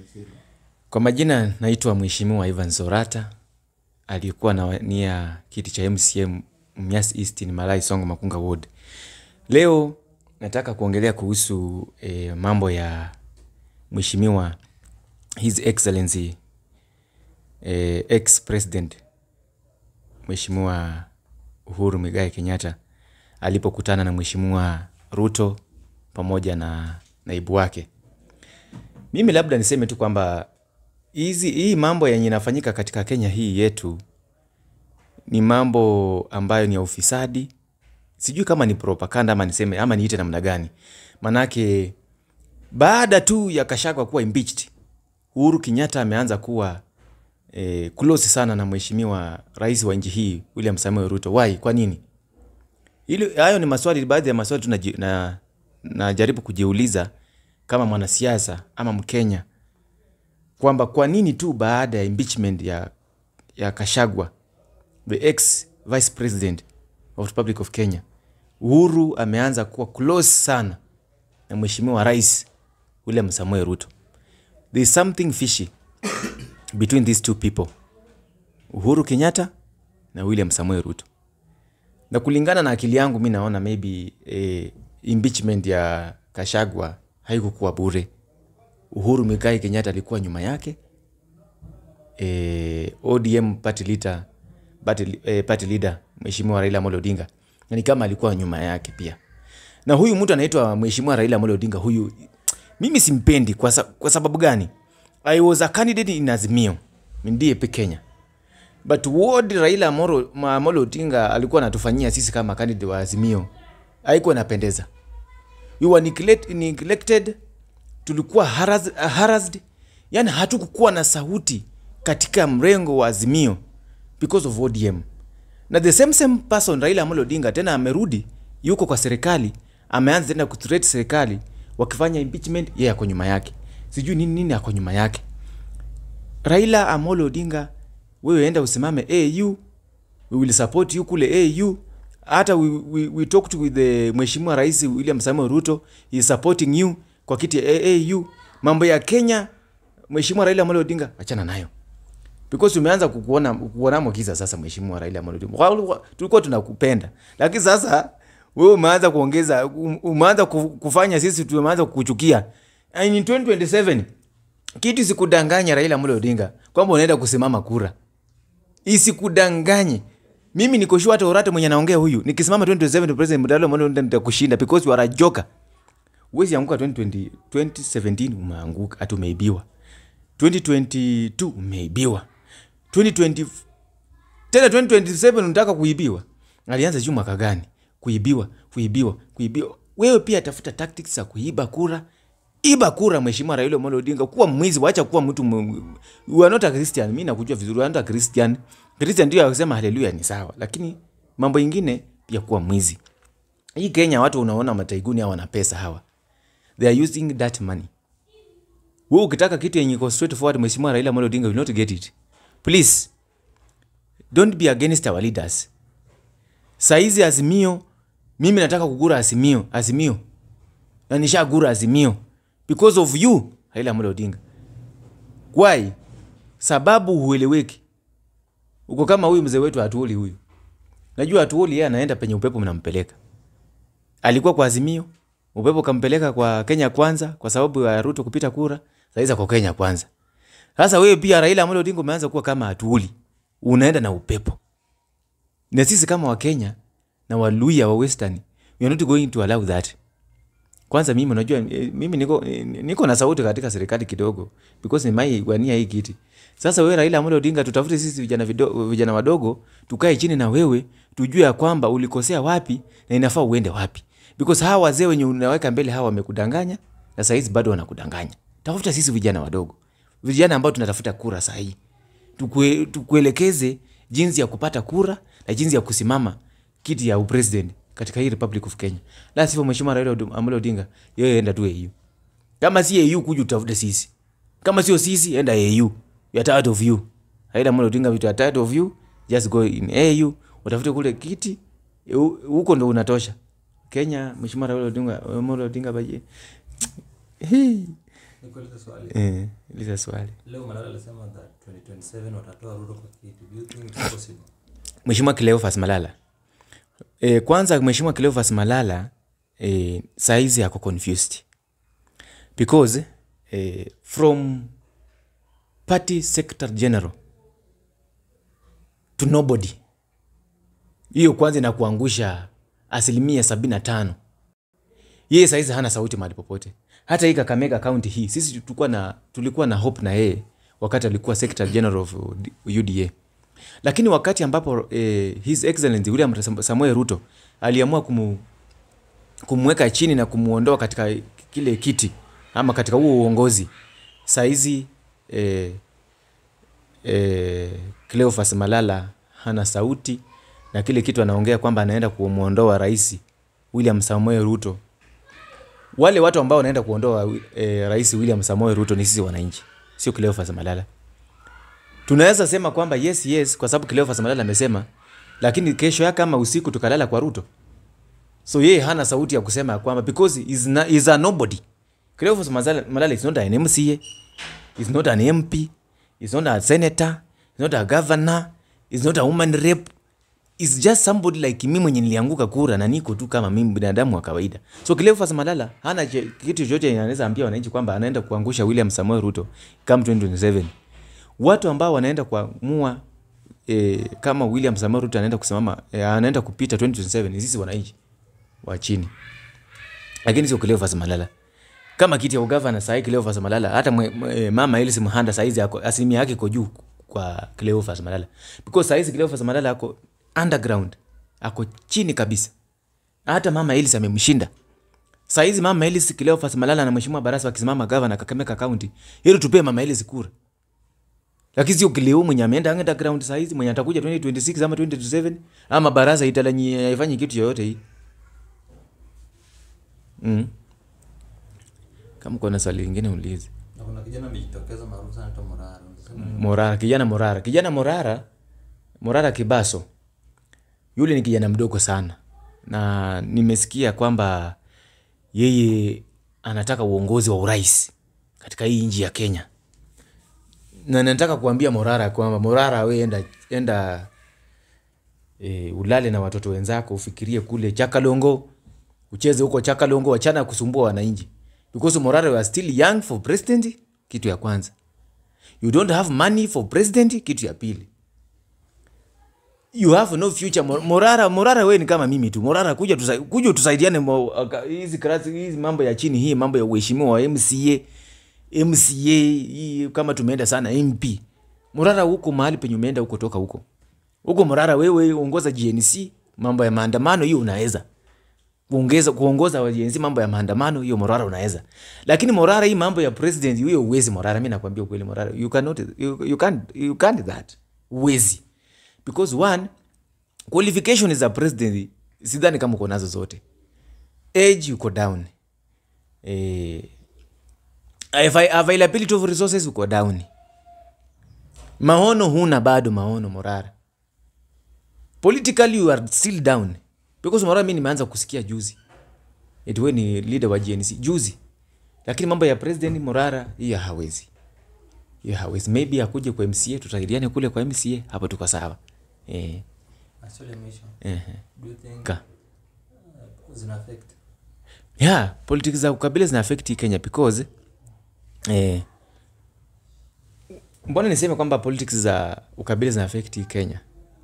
Kwa majina naitwa Mheshimiwa Ivan Zorata, alikuwa anawania kiti cha MCM Mumias East in Malai Songo Makunga Ward. Leo nataka kuongelea kuhusu mambo ya Mheshimiwa His Excellency ex-president Mheshimiwa Uhuru KENYATTA alipokutana na Mheshimiwa Ruto pamoja na naibu wake. Mimi labda niseme tu kwamba hii mambo yenye inafanyika katika Kenya hii yetu ni mambo ambayo ni ya ufisadi. Sijui kama ni propaganda ama niseme ama niite namna gani. Manake baada tu ya Gachagua kuwa impeached, Uhuru KENYATTA ameanza kuwa close sana na Mheshimiwa Rais wa nchi hii William Samoei Ruto. Why? Kwa nini? Hayo ni maswali, baadhi ya maswali tunajaribu kujiuliza kama mwanasiasa ama Mkenya, kwamba kwa nini tu baada ya impeachment ya Gachagua, the ex vice president of the Republic of Kenya, Uhuru ameanza kuwa close sana na Mheshimiwa Rais William Samoei Ruto. There is something fishy between these two people, Uhuru KENYATTA na William Samoei Ruto. Na kulingana na akili yangu mimi naona maybe impeachment ya Gachagua haikuwa bure. Uhuru KENYATTA alikuwa nyuma yake. ODM party leader Mheshimiwa Raila Amolo Odinga ni kama alikuwa nyuma yake pia. Na huyu mtu anaitwa Mheshimiwa Raila Amolo Odinga, huyu mimi simpendi kwa sababu gani? I was a candidate in Azimio, ndiye Kenya. But what Raila Amolo Odinga alikuwa anatufanyia sisi kama candidate wa Azimio haikuwa inapendeza. We were neglected, tulikuwa harassed, yani hatukukuwa na sauti katika mrengo wa Azimio because of ODM. Na the same person Raila Amolo Odinga tena amerudi, yuko kwa serikali, ameanza tena kuthreat serikali wakifanya impeachment, yeye ako nyuma yake. Sijui nini ako nyuma yake. Raila Amolo Odinga, wewe enda usimame AU, we will support you kule AU. Hata we talked with the Mheshimiwa Rais William Samoei Ruto, he is supporting you kwa kiti ya AU. Mambo ya Kenya, Mheshimiwa Raila Amolo Odinga achana nayo, because umeanza kuona mokiza sasa. Mheshimiwa Raila Amolo Odinga, tulikuwa tunakupenda, lakini sasa wewe umeanza kufanya sisi tumeanza kukuchukia. In 2027 kitu sikudanganya Raila Amolo Odinga kwamba unaenda kusimama kura. Isikudanganye. Mimi niko sure hata Orate mwenye naongea huyu, nikisimama 2027 president Raila Amolo Odinga nitakushinda, because you are a joker. Uwezi anguka 2017 umeanguka, atumeibiwa. 2022 umeibiwa. 2027 unataka kuibiwa. Alianza juu mwaka gani? Kuibiwa. Wewe pia tafuta tactics za kuiba kura. Iba kura Mheshimiwa Raila Amolo Odinga, kuwa mwizi, wacha kuwa mtu you are not a Christian. Mimi nakujua vizuri, anta Christian ndio akisema haleluya ni sawa, lakini mambo mengine pia kuwa mwizi. Hii Kenya watu unaona mataiguni hawa wana pesa hawa. They are using that money. Wewe ukitaka kitu yenye iko straight forward Mheshimiwa Raila Amolo Odinga will not get it. Please don't be against our leaders. Saizi Azimio, mimi nataka kugura Azimio. Na nishagura Azimio because of you Raila Amolo Odinga. Why? Sababu hueleweki. Uko kama huyu mzee wetu Atuoli huyu. Najua Atuoli yeye anaenda penye upepo mnampeleka. Alikuwa kwa Azimio, upepo kampeleka kwa Kenya Kwanza kwa sababu ya Ruto kupita kura, sasa kwa Kenya Kwanza. Sasa wewe pia Raila Amolo Odinga umeanza kuwa kama Atuoli. Unaenda na upepo. Na sisi kama wa Kenya na Waluya wa Western, we are not going to allow that. Kwanza mimi unajua mimi niko na sauti katika serikali kidogo, because ni mai wania hii kiti. Sasa wewe Raila Amolo Odinga, tutafute sisi vijana wadogo, tukae chini na wewe, tujue ya kwamba ulikosea wapi na inafaa uende wapi. Because hawa wazee wenye unaweka mbele hawa wamekudanganya na sasa hizi bado wanakudanganya. Tafuta sisi vijana wadogo, vijana ambao tunatafuta kura sasa hii. Tukuelekeze jinsi ya kupata kura na jinsi ya kusimama kiti ya upresident katika hii Republic of Kenya. La sivyo Mheshimiwa Raila Amolo Odinga, yeye enda tu AU. Kama si AU kuja utafuta sisi. Kama sio sisi enda AU. We are tired of you. Raila Amolo Odinga, we are tired of you. Just go in AU, utafute kule kiti, huko ndo unatosha. Kenya Mheshimiwa Raila Amolo Odinga baje. Uliza swali. Leo Malala alisema that 2027 watatoa Ruto kwa kiti. Do you think it's possible? Mheshimiwa Cleophas Malala. Kwanza Mheshimiwa Cleophas Malala saizi ako confused. Because from party secretary general to nobody. Hiyo kwanza inakuangusha 75%. Yeye saizi hana sauti mahali popote. Hata hii Kakamega county hii, sisi tulikuwa na hope na yeye wakati alikuwa secretary general of UDA. Lakini wakati ambapo His Excellency William Samoei Ruto aliamua kumweka chini na kumuondoa katika kile kiti ama katika huo uongozi, saizi Cleophas Malala hana sauti, na kile kitu anaongea kwamba anaenda kumuondoa Rais William Samoei Ruto. Wale watu ambao wanaenda kuondoa Rais William Samoei Ruto ni sisi wananchi, sio Cleophas Malala. Tunaweza sema kwamba yes kwa sababu Cleophas Malala amesema, lakini kesho yake kama usiku tukalala kwa Ruto. So yeye hana sauti ya kusema kwamba because is a nobody. Cleophas Malala is not an MCA, is not an MP, is not a senator, is not a governor, is not a woman rep. Is just somebody like mimi mwenye nilianguka kura na niko tu kama mimi binadamu wa kawaida. So Cleophas Malala hana kitu chochote anaweza ambia wananchi kwamba anaenda kuangusha William Samoei Ruto kama 2027. Watu ambao wanaenda kuamua kama William Samoei Ruto anaenda kusimama anaenda kupita 2027 ni sisi wananchi wa chini. Lakini sio Cleophas Malala. Kama kiti ya governor sasa Cleophas Malala, hata mama Elsie Muhanda saizi yako asilimia yake iko juu kwa Cleophas Malala. Because saizi Cleophas Malala ako underground, ako chini kabisa. Hata mama Elsie amemshinda. Saizi mama Elsie Cleophas Malala na Mheshimiwa Barasa wakisimama governor Kakamega County, ili tupe mama Elsie kura. Lakini sio Cleo mwenye ameenda underground saizi, mwenye atakuja 2026 ama 2027 ama Barasa italanyi haifanye kitu yoyote hii. Kama kuna swali lingine ulize. Na kuna kijana amejitokeza maarufu sana anaitwa Morara. Kijana Morara Kibaso. Yule ni kijana mdogo sana. Na nimesikia kwamba yeye anataka uongozi wa urais katika hii nchi ya Kenya. Na nataka kuambia Morara kwamba Morara wewe enda ulale na watoto wenzako, ufikirie kule Chakalongo, ucheze huko Chakalongo, achana kusumbua wananchi. Because Morara, you are still young for president, kitu ya kwanza. You don't have money for president, kitu ya pili. You have no future. Morara wewe ni kama mimi tu. Morara kuja tusaidiane hizi mambo ya chini, hii mambo ya uheshimiwa wa MCA kama tumeenda sana MP. Morara huko mahali penye umeenda huko toka huko. Huko Morara wewe uongoza GNC, mambo ya maandamano hiyo unaweza. Kuongoza wa GNC mambo ya maandamano hiyo Morara unaweza. Lakini Morara hii mambo ya president hiyo uwezi Morara, mimi nakwambia ukweli Morara. You can't that. Uwezi. Because one, qualification is a president, sidhani kama uko nazo zote. Age uko down. Availability of resources uko down. Maono huna bado maono Morara. Politically you are still down. Because Morara mimi nimeanza kusikia juzi. Eti wewe ni leader wa GNC juzi. Lakini mambo ya president Morara hiyo hawezi. Maybe akuje kwa MCA, tutaidiane kule kwa MCA, hapo tuko sawa. Actually mission. Do you think zina affect? Yeah, politics za ukabila zina affect Kenya because mbona niseme kwamba politics za ukabila zina affect Kenya?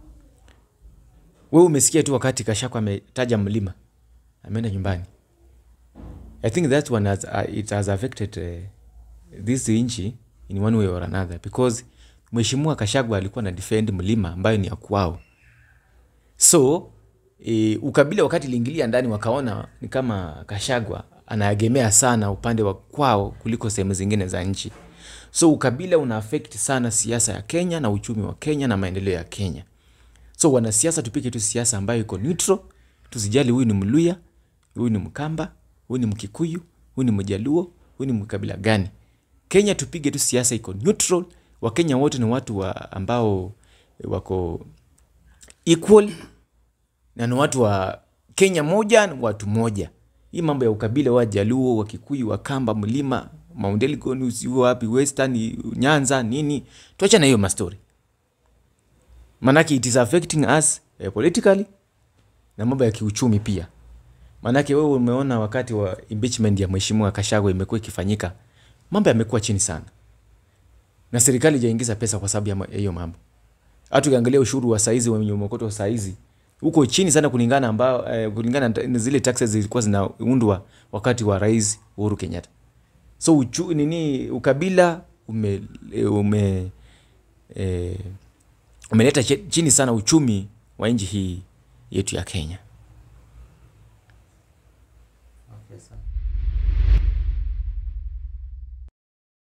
Wewe umesikia tu wakati Gachagua ametaja mlima, ameenda nyumbani. I think that one it has affected this inchi in one way or another because Mheshimiwa Gachagua alikuwa na defend mlima ambayo ni ya kwao. So ukabila wakati liingilia ndani wakaona ni kama Gachagua anaegemea sana upande wa kwao kuliko sehemu zingine za nchi. So ukabila una affect sana siasa ya Kenya na uchumi wa Kenya na maendeleo ya Kenya. So wanasiasa tupike tu siasa ambayo iko neutral, tusijali huyu ni Mluya, huyu ni Mkamba, huyu ni Mkikuyu, huyu ni Mjaluo, huyu ni mkabila gani. Kenya tupige tu siasa iko neutral, Wakenya wote ni watu ambao wako equal na ni watu wa Kenya moja, watu moja. Hii mambo ya ukabila wa Jaluo, wa Kikuyu, wa Kamba, Mlima, Mount Elgon usiwe wapi, Western, Nyanza, nini. Tuacha na hiyo mastori. Manake it is affecting us politically na mambo ya kiuchumi pia. Manake wewe umeona wakati wa impeachment ya mheshimiwa Gachagua imekuwa ikifanyika, mambo yamekuwa chini sana. Na serikali haijaingiza pesa kwa sababu ya hiyo mambo. Hata ukiangalia ushuru wa saizi wa mnyomokoto wa saizi uko chini sana kulingana na zile taxes zilikuwa zinaundwa wakati wa Rais Uhuru Kenyatta. So ukabila umeleta chini sana uchumi wa nchi hii yetu ya Kenya.